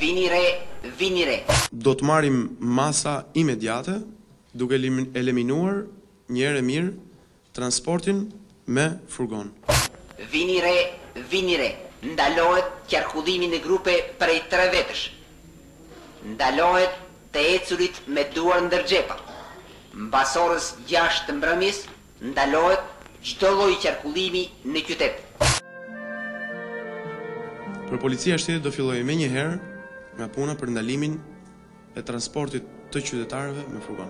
Vini re, vini re. Do të marrim masa imediate duke eliminuar një herë mirë transportin me furgon. Vini re, vini re. Ndalohet qarkullimi në grupe prej 3 vetësh. Ndalohet të ecurit me duar ndër xhepa. Mbas orës 6 të mbrëmjes ndalohet çdo lloj qarkullimi në qytet. Për policia e shtetit do fillojë menjëherë nga puna për ndalimin e transportit të qytetarëve me furgon.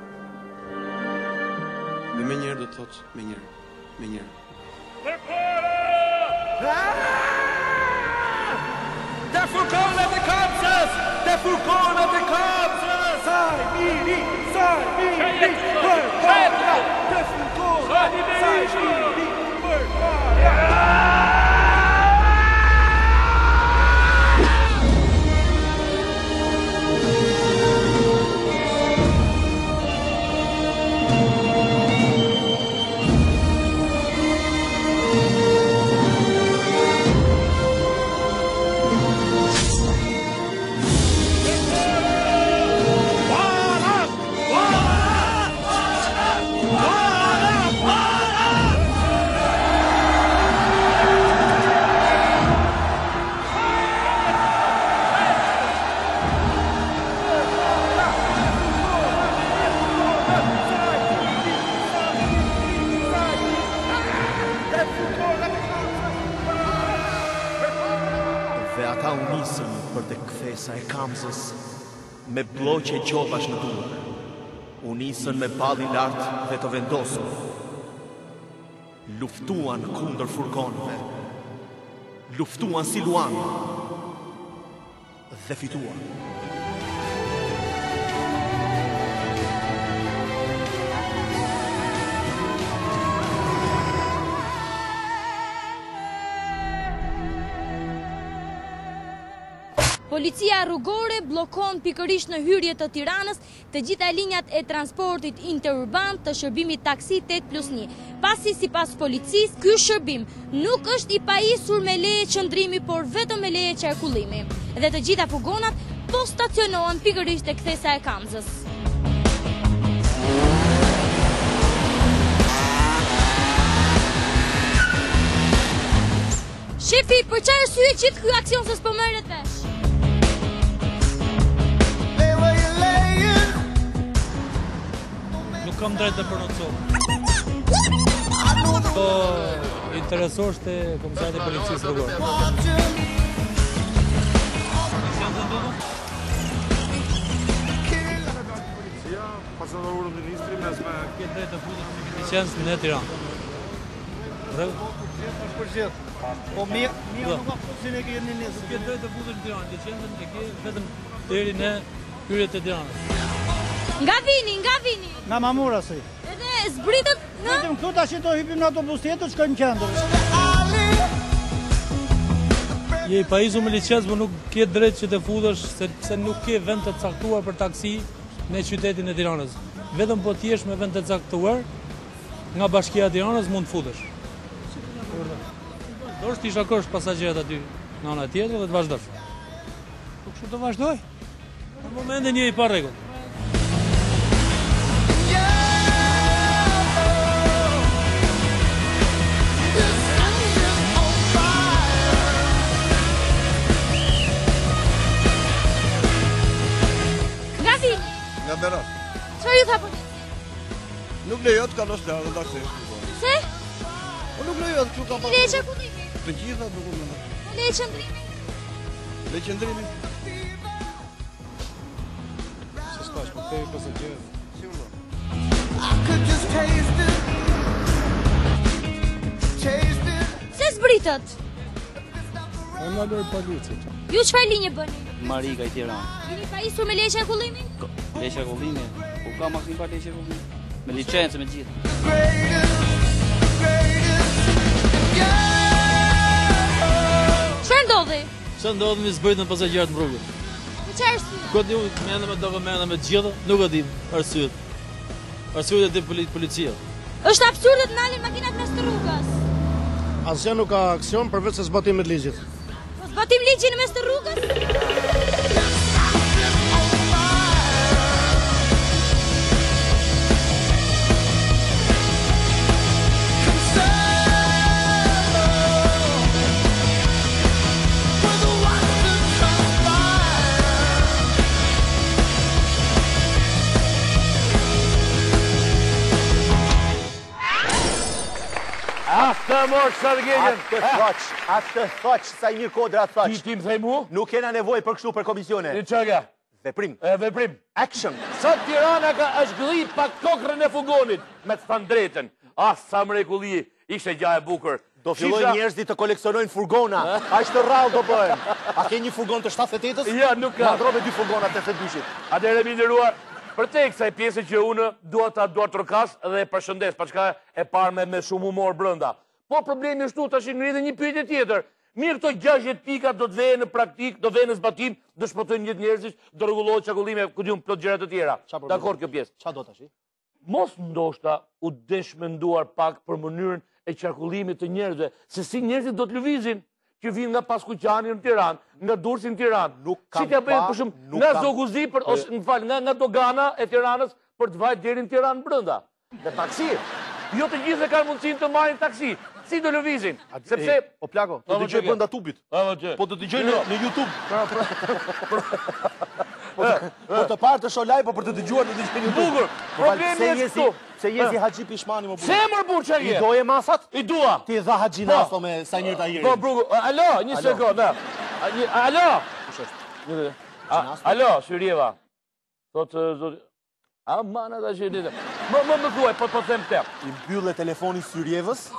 Dhe menjëherë do të thotë menjëherë. Der Furgon of the Kansas! Der Furgon of the Kansas! Sai miri! Der Furgon! Sai miri! Dhe ata u nisën për të kthesa e Kamzës me bloqe qopash në durë. U nisën me balli lart dhe të vendosur. Luftuan kundër furgonëve. Luftuan si luan. Dhe fituan. Policia rrugore bllokon pikërisht në hyrje të Tiranës të gjitha linjat e transportit interurban të shërbimit taksi 8+1. Pasi sipas policisë, ky shërbim nuk është i pajisur me leje qëndrimi, por vetëm me leje qarkullimi. Dhe të gjitha furgonat po stacionohen pikërisht te kthesa e Kamzës. Shefi, për çfarë arsye gjithë ky aksion s'po merret vesh? Nuk kam drejt të pronocoj. Po interesosh te komisariat e policisë rrugore. Policia pasatorul ministri mes me ke drejt të futesh me licencë në Tiranë. Rrugë. Po mirë nuk ka fusin e ke në nesër. Ke drejt të futesh në Tiranë, licencën e ke vetëm deri në hyrjet e Tiranës. Nga vini? Nga Mamura si. Edhe zbritët në? Vetëm këtu tash do hypim në autobus tjetër, shkojmë në qendër. Je i pajisur me licencë, por nuk ke drejt që të futesh sepse nuk ke vend të caktuar për taksi në qytetin e Tiranës. Vetëm po ti jesh me vend të caktuar nga Bashkia e Tiranës mund të futesh. Dorës ti shakosh pasagjerët aty në ana tjetër dhe të vazhdosh. Po kështu do vazhdoj? Në momentin je i pa rregull. Nga Berat. Çfarë ju tha policia? Nuk lejohet kalosh larë taksi. Se? Po nuk lejohet kështu ka pa. Leje qarkullimi? Të gjitha nuk mund. Leje qëndrimi? Leje qëndrimi. Se s'pash, po këtej pasagjerë. Se zbritët? E nga lërë policit. Ju çfarë linje bëni? Marika i Tiranë. Jeni pajisur me leje qarkullimi? Leje qarkullimi? Po ka maksim pa leje qarkullimi. Me licencë me gjithë. Çfarë ndodhi? Çfarë ndodhi me zbritën pasagjerët në rrugë? Për çfarë arsye? Ku diu mendem me dokumente me të gjitha, nuk e di arsyet. Arsyet e di policia. Është absurde të nalin makinat mes të rrugës. Asgjë nuk ka aksion përveç se zbatimit të ligjit. Po zbatim ligjin mes të rrugës? Sa mor Shargenjen. Atë thoq, sa i mirë kodra thoq. Ti më thej mu? Nuk kena nevojë për kështu për komisione. Në çka? Veprim. Veprim. Action. Sa Tirana është gdhi pa kokrën e fugonit, me të thënë drejtën. Sa mrekulli, ishte gjë e bukur. Do filloj njerëzit të koleksionojnë furgona. Aq të rrallë do bëhen. A ke një furgon të 78-s? Ja, nuk ka. Madrove 2 furgona të 82-shit. Atëherë mi nderuar, për te kësaj pjesë që unë dua ta trokas dhe e përshëndes, paçka e parë me shumë humor brenda. Po problemi është tu tash ngrihet një pyetje tjetër. Mirë, këto 60 pika do të vehen në praktik, do vehen në zbatim, do shpëtojnë një njerëzish, do rregullohet çakullime, ku diun plot gjëra të tjera. Dakor kjo pjesë. Çfarë do tash? Mos ndoshta u deshmenduar pak për mënyrën e qarkullimit të njerëzve, se si njerëzit do të lëvizin që vinë nga Paskuqani në Tiranë, nga Durrësi në Tiranë. Si t'ja bëjnë për shumë nga Zoguzi ose nga Dogana e Tiranës për të vajt deri në Tiranë brenda. Dhe taksi. Jo të gjithë kanë mundësinë të marrin taksi. Si do lëvizin? Sepse o plako, do dëgjoj brenda tubit. Po do dëgjoj në YouTube. Po të parë të shoh live, po për të dëgjuar të dëgjoj në YouTube. Bukur. Problemi është këtu. Se jesi Haxhi Pishmani më bukur. Se më bukur çfarë? I doje masat? I dua. Ti dha Haxhinaso me Sanir Tahiri. Po bukur. Alo, një sekond. Alo. Alo, Syrieva. Thotë mana da që ditë. Më thuaj, po të them të. I mbyllë telefonin Syrievës.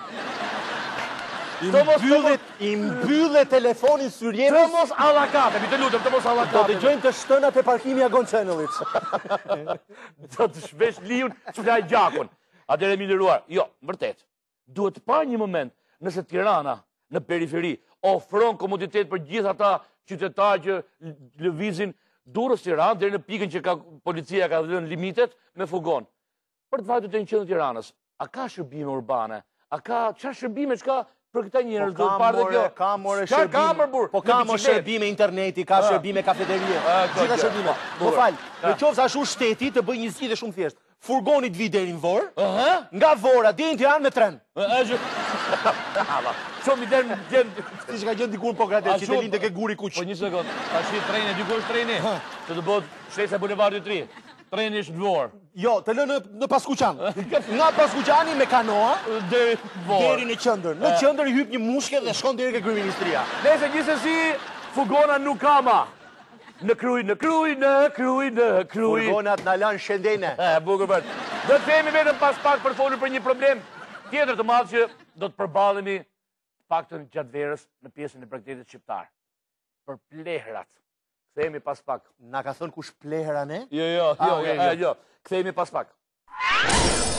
I mbyllë telefonin Syrievës. Të mos allakate, mi të lutem, të mos allakate. Do të gjojnë të shtënat e parkimi Agon Channel-it. Do të shvesh liun që flaj gjakun. Atëre mi nderuar, jo, vërtet. Duhet të parë një moment nëse Tirana në periferi ofron komoditet për gjithë ata qytetarë që lëvizin Durrës Tiranë deri në pikën që policia ka dhënë limitet me fugon. Për të vajtur te në qendër Tiranës, a ka shërbime urbane? A ka çfarë shërbime çka për këta njerëz do të parë kjo? Ka more shërbime. Po ka more shërbime interneti, ka shërbime kafeterie. Gjitha shërbime. Po fal, në qoftë ashtu shteti të bëjë një zgjidhje shumë thjeshtë. Furgoni të vi deri në Vorë, nga Vora deri në Tiranë me tren. Shumë i dërë Si që ka gjënë dikur në Pokrates, që të linte ke guri kuq. Po një sekund, ta shi treni, dikur është treni, që të bëtë Shtesa Bulevardit 3. Treni është në Vorë. Jo, të lë në Paskuqan. Nga Paskuqani me kanoa, deri në qendër. Në qendër i hyp një mushke dhe shkon deri ke kryeministria. Nëse gjithsesi, fugona nuk kama. Në kruj. Furgonat në lanë shendene. Bukur bërë. Do të themi vetëm pas pak për folur për një problem tjetër të madh që do të përballemi paktën gjatë verës në pjesën e bregdetit shqiptar. Për plehrat. Kthehemi pas pak. Na ka thënë kush plehra ne? Jo. Kthehemi pas pak.